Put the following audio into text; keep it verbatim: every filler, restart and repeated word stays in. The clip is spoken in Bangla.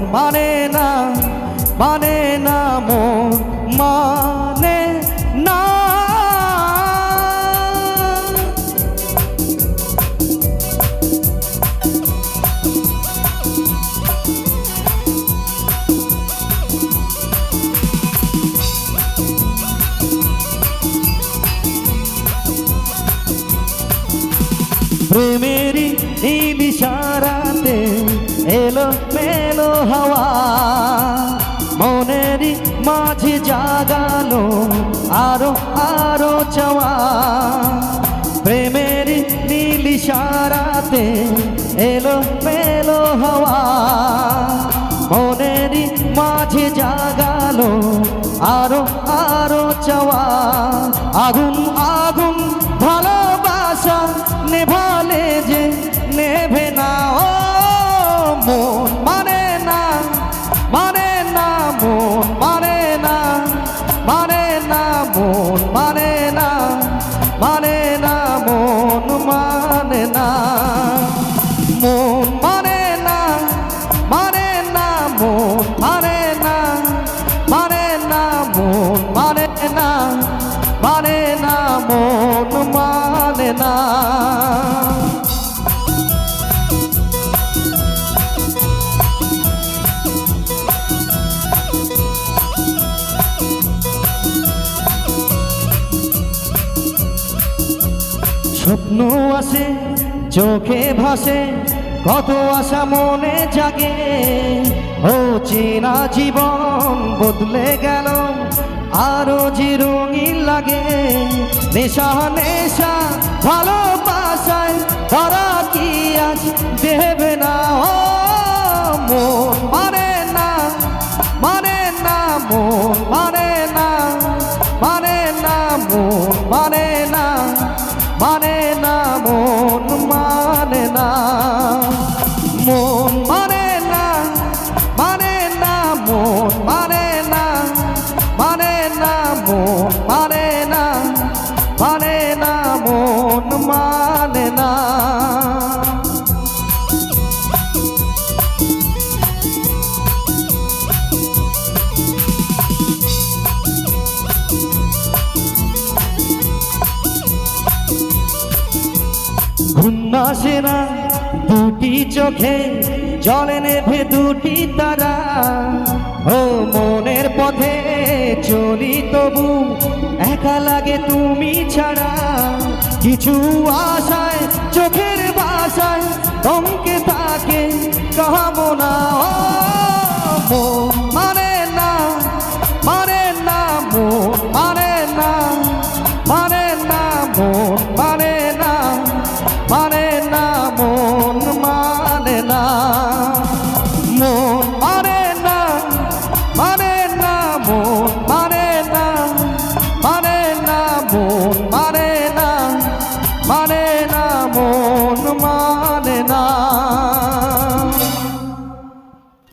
মানে না, মানে না, মন মানে না। প্রেমেরই নীল ইশারাতে এলো মেলো হাওয়া, মনেরই মাঝে জাগালো আরো আরো চাওয়া। প্রেমেরই নীল ইশারাতে এলো মেলো হাওয়া, মনেরই মাঝে জাগালো আরো আরো চাওয়া। আগুন আগুন ভালোবাসা নেভালে যে নেভে না, ও মন মানে না, মানে না, মন মানে না, মানে না, মন মানে না, মানে না, মন মানে না, মন মানে না, মানে না, মন মানে না, মানে না, মন মানে না, মানে না, মন মানে না। স্বপ্ন আসে চোখে ভাসে, কত আশা মনে জাগে, ও চেনা জীবন বদলে গেল আরো যে রঙিন লাগে। নেশা নেশা ভালোবাসায় তারা কি আজ দেবে না, ও মন মানে না, মানে না, মন মানে না, মানে না, মন মানে না, মানে না, মন মানে না, মন মানে না, মানে না, মন মানে না, মানে না, মন মানে না, মানে না, মন মানে না। ঘুম আসে না দুটি চোখে, জলে নেভে দুটি তারা, ও মনের পথে চলি তবু একা লাগে তুমি ছাড়া। কিছু আশায় চোখের বাসায় থমকে থাকে কামনা, ও